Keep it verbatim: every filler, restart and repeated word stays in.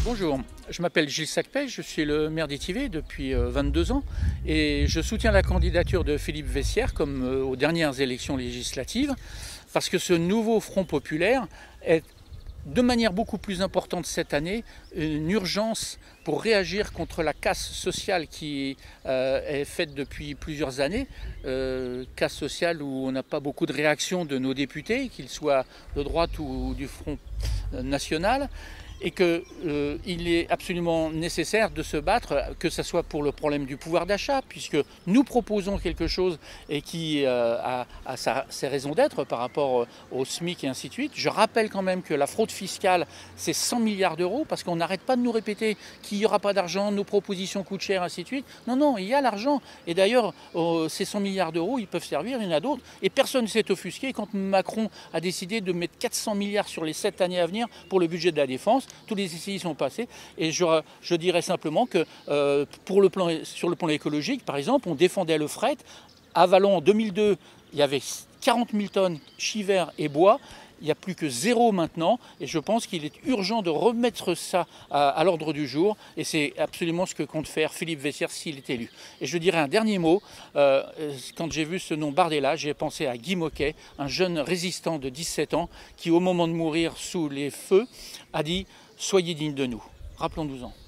Bonjour, je m'appelle Gilles Sacpet, je suis le maire d'Étivé depuis vingt-deux ans et je soutiens la candidature de Philippe Vessière comme aux dernières élections législatives parce que ce nouveau Front populaire est de manière beaucoup plus importante cette année une urgence pour réagir contre la casse sociale qui euh, est faite depuis plusieurs années, euh, casse sociale où on n'a pas beaucoup de réactions de nos députés, qu'ils soient de droite ou du Front national, et qu'il euh, est absolument nécessaire de se battre, que ce soit pour le problème du pouvoir d'achat, puisque nous proposons quelque chose et qui euh, a, a sa, ses raisons d'être par rapport au SMIC et ainsi de suite. Je rappelle quand même que la fraude fiscale, c'est cent milliards d'euros, parce qu'on n'arrête pas de nous répéter qu'il n'y aura pas d'argent, nos propositions coûtent cher, ainsi de suite. Non, non, il y a l'argent. Et d'ailleurs, euh, ces cent milliards d'euros, ils peuvent servir, il y en a d'autres. Et personne ne s'est offusqué quand Macron a décidé de mettre quatre cents milliards sur les sept années à venir pour le budget de la défense. Tous les essais sont passés et je, je dirais simplement que euh, pour le plan, sur le plan écologique, par exemple, on défendait le fret. À Vallon, en deux mille deux, il y avait quarante mille tonnes chiver et bois. Il n'y a plus que zéro maintenant et je pense qu'il est urgent de remettre ça à, à l'ordre du jour et c'est absolument ce que compte faire Philippe Vessière s'il est élu. Et je dirais un dernier mot, euh, quand j'ai vu ce nom Bardella, j'ai pensé à Guy Moquet, un jeune résistant de dix-sept ans qui au moment de mourir sous les feux a dit « Soyez dignes de nous ». Rappelons-nous-en.